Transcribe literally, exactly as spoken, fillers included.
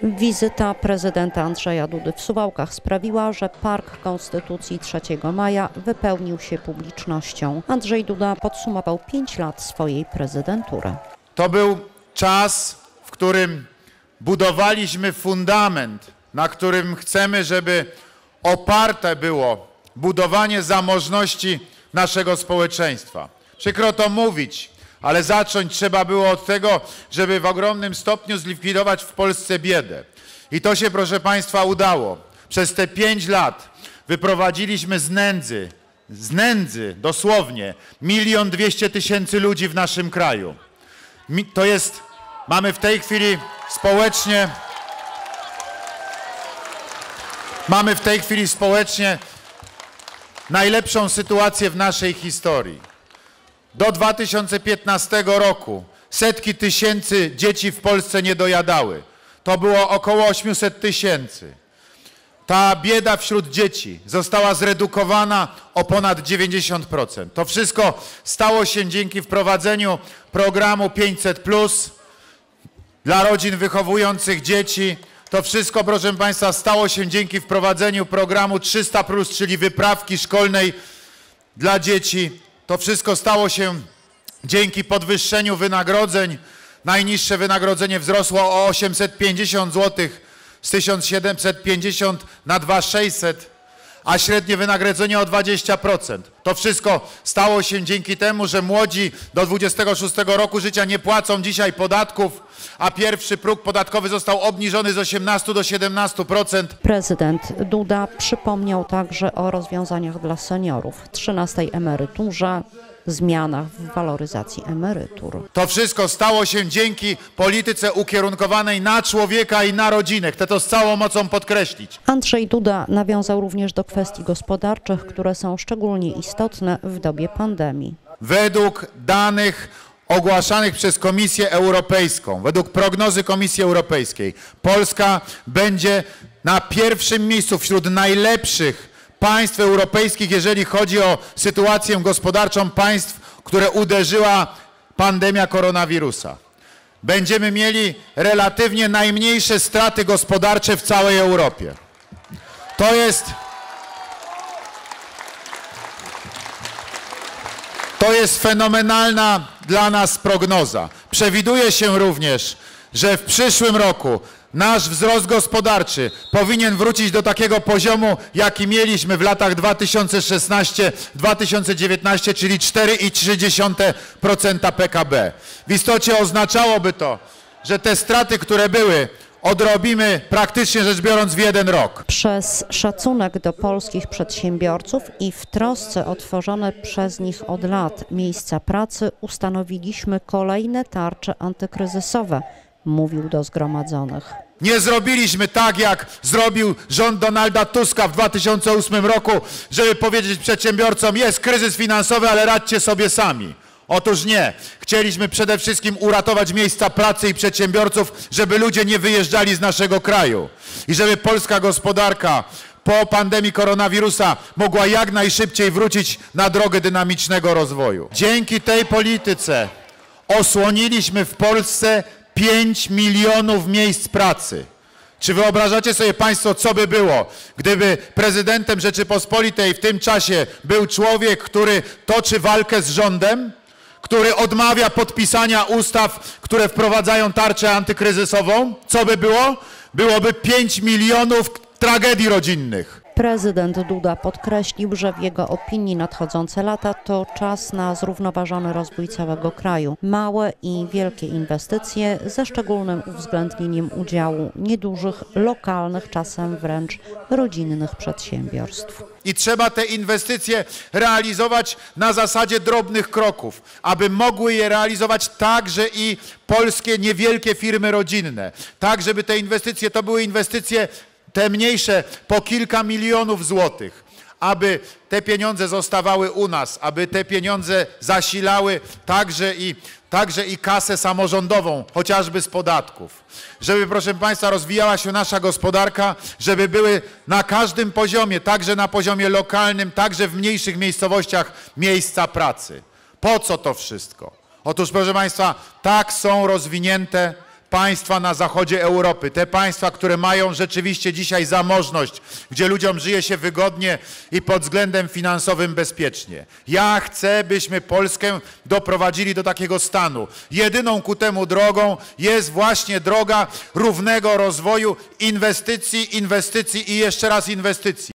Wizyta prezydenta Andrzeja Dudy w Suwałkach sprawiła, że Park Konstytucji trzeciego maja wypełnił się publicznością. Andrzej Duda podsumował pięć lat swojej prezydentury. To był czas, w którym budowaliśmy fundament, na którym chcemy, żeby oparte było budowanie zamożności naszego społeczeństwa. Przykro to mówić, ale zacząć trzeba było od tego, żeby w ogromnym stopniu zlikwidować w Polsce biedę. I to się, proszę Państwa, udało. Przez te pięć lat wyprowadziliśmy z nędzy, z nędzy dosłownie, milion dwieście tysięcy ludzi w naszym kraju. To jest, mamy w tej chwili społecznie, mamy w tej chwili społecznie najlepszą sytuację w naszej historii. Do dwa tysiące piętnastego roku setki tysięcy dzieci w Polsce nie dojadały. To było około osiemset tysięcy. Ta bieda wśród dzieci została zredukowana o ponad dziewięćdziesiąt procent. To wszystko stało się dzięki wprowadzeniu programu pięćset plus dla rodzin wychowujących dzieci. To wszystko, proszę Państwa, stało się dzięki wprowadzeniu programu trzysta plus, czyli wyprawki szkolnej dla dzieci. To wszystko stało się dzięki podwyższeniu wynagrodzeń. Najniższe wynagrodzenie wzrosło o osiemset pięćdziesiąt złotych z tysiąc siedemset pięćdziesiąt na dwa tysiące sześćset, a średnie wynagrodzenie o dwadzieścia procent. To wszystko stało się dzięki temu, że młodzi do dwudziestego szóstego roku życia nie płacą dzisiaj podatków, a pierwszy próg podatkowy został obniżony z osiemnastu do siedemnastu procent. Prezydent Duda przypomniał także o rozwiązaniach dla seniorów, trzynastej emeryturze, zmianach w waloryzacji emerytur. To wszystko stało się dzięki polityce ukierunkowanej na człowieka i na rodzinę. Chcę to z całą mocą podkreślić. Andrzej Duda nawiązał również do kwestii gospodarczych, które są szczególnie istotne w dobie pandemii. Według danych ogłaszanych przez Komisję Europejską, według prognozy Komisji Europejskiej, Polska będzie na pierwszym miejscu wśród najlepszych państw europejskich, jeżeli chodzi o sytuację gospodarczą państw, które uderzyła pandemia koronawirusa. Będziemy mieli relatywnie najmniejsze straty gospodarcze w całej Europie. To jest, to jest fenomenalna dla nas prognoza. Przewiduje się również, że w przyszłym roku nasz wzrost gospodarczy powinien wrócić do takiego poziomu, jaki mieliśmy w latach dwa tysiące szesnastym do dwa tysiące dziewiętnastego, czyli cztery przecinek trzy procent P K B. W istocie oznaczałoby to, że te straty, które były, odrobimy praktycznie rzecz biorąc w jeden rok. Przez szacunek do polskich przedsiębiorców i w trosce o tworzone przez nich od lat miejsca pracy ustanowiliśmy kolejne tarcze antykryzysowe, mówił do zgromadzonych. Nie zrobiliśmy tak, jak zrobił rząd Donalda Tuska w dwa tysiące ósmym roku, żeby powiedzieć przedsiębiorcom, jest kryzys finansowy, ale radźcie sobie sami. Otóż nie. Chcieliśmy przede wszystkim uratować miejsca pracy i przedsiębiorców, żeby ludzie nie wyjeżdżali z naszego kraju i żeby polska gospodarka po pandemii koronawirusa mogła jak najszybciej wrócić na drogę dynamicznego rozwoju. Dzięki tej polityce osłoniliśmy w Polsce pięć milionów miejsc pracy. Czy wyobrażacie sobie Państwo, co by było, gdyby prezydentem Rzeczypospolitej w tym czasie był człowiek, który toczy walkę z rządem, który odmawia podpisania ustaw, które wprowadzają tarczę antykryzysową? Co by było? Byłoby pięć milionów tragedii rodzinnych. Prezydent Duda podkreślił, że w jego opinii nadchodzące lata to czas na zrównoważony rozwój całego kraju. Małe i wielkie inwestycje ze szczególnym uwzględnieniem udziału niedużych, lokalnych, czasem wręcz rodzinnych przedsiębiorstw. I trzeba te inwestycje realizować na zasadzie drobnych kroków, aby mogły je realizować także i polskie niewielkie firmy rodzinne. Tak, żeby te inwestycje to były inwestycje te mniejsze po kilka milionów złotych, aby te pieniądze zostawały u nas, aby te pieniądze zasilały także i, także i kasę samorządową, chociażby z podatków. Żeby, proszę Państwa, rozwijała się nasza gospodarka, żeby były na każdym poziomie, także na poziomie lokalnym, także w mniejszych miejscowościach miejsca pracy. Po co to wszystko? Otóż, proszę Państwa, tak są rozwinięte państwa na zachodzie Europy, te państwa, które mają rzeczywiście dzisiaj zamożność, gdzie ludziom żyje się wygodnie i pod względem finansowym bezpiecznie. Ja chcę, byśmy Polskę doprowadzili do takiego stanu. Jedyną ku temu drogą jest właśnie droga równego rozwoju, inwestycji, inwestycji i jeszcze raz inwestycji.